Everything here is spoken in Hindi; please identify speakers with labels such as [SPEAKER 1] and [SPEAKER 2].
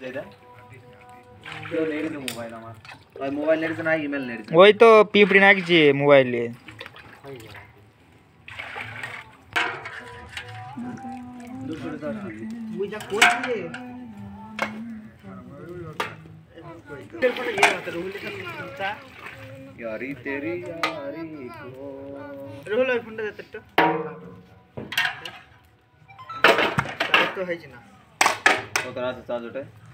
[SPEAKER 1] এটা কেউ নেড়ে দে মোবাইল আমার ওই মোবাইল নেড়ে না ইমেল নেড়ে
[SPEAKER 2] ওই তো পিপড়ি নাকি মোবাইলে
[SPEAKER 1] বুঝা করছে टेलीफोन ये आता रोहिल का ता यारी तेरी यारी को रोहिल फोन देते तो है ना तो रात चार्ज उठे